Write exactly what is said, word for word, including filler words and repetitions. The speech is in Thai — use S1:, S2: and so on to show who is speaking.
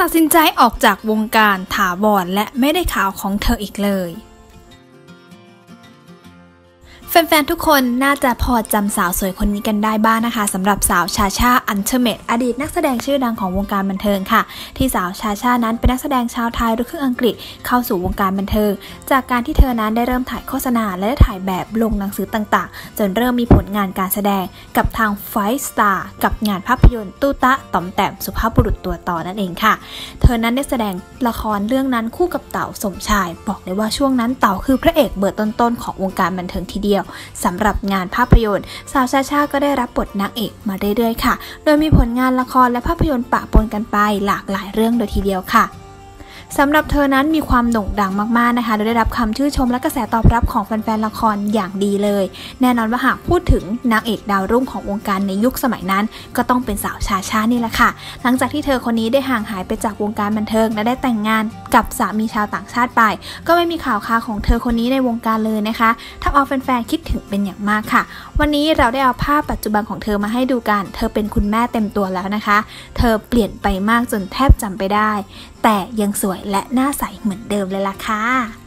S1: ตัดสินใจออกจากวงการถาวรและไม่ได้ข่าวของเธออีกเลยแฟนๆทุกคนน่าจะพอจำสาวสวยคนนี้กันได้บ้าง นะคะสำหรับสาวชาชาอันเทอร์เมตอดีตนักแสดงชื่อดังของวงการบันเทิงค่ะที่สาวชาชานั้นเป็นนักแสดงชาวไทยลูกครึ่งอังกฤษเข้าสู่วงการบันเทิงจากการที่เธอนั้นได้เริ่มถ่ายโฆษณาและได้ถ่ายแบบลงหนังสือต่างๆจนเริ่มมีผลงานการแสดงกับทางไฟสตาร์กับงานภาพยนตร์ตู้ตะต่อมแต้มสุภาพบุรุษตัวต่อนั่นเองค่ะเธอนั้นได้แสดงละครเรื่องนั้นคู่กับเต๋าสมชายบอกเลยว่าช่วงนั้นเต๋าคือพระเอกเบอร์ต้นๆของวงการบันเทิงทีเดียวสำหรับงานภาพยนตร์สาวชาชาก็ได้รับบทนางเอกมาเรื่อยๆค่ะโดยมีผลงานละครและภาพยนตร์ปะปนกันไปหลากหลายเรื่องโดยทีเดียวค่ะสำหรับเธอนั้นมีความโด่งดังมากๆนะคะโดยได้รับคำชื่นชมและกระแสตอบรับของแฟนๆละครอย่างดีเลยแน่นอนว่าหากพูดถึงนางเอกดาวรุ่งของวงการในยุคสมัยนั้นก็ต้องเป็นสาวชาชานี่แหละค่ะหลังจากที่เธอคนนี้ได้ห่างหายไปจากวงการบันเทิงและได้แต่งงานกับสามีชาวต่างชาติไปก็ไม่มีข่าวคราวของเธอคนนี้ในวงการเลยนะคะทำเอาแฟนๆคิดถึงเป็นอย่างมากค่ะวันนี้เราได้เอาภาพปัจจุบันของเธอมาให้ดูกันเธอเป็นคุณแม่เต็มตัวแล้วนะคะเธอเปลี่ยนไปมากจนแทบจำไปได้แต่ยังสวยและหน้าใสเหมือนเดิมเลยล่ะค่ะ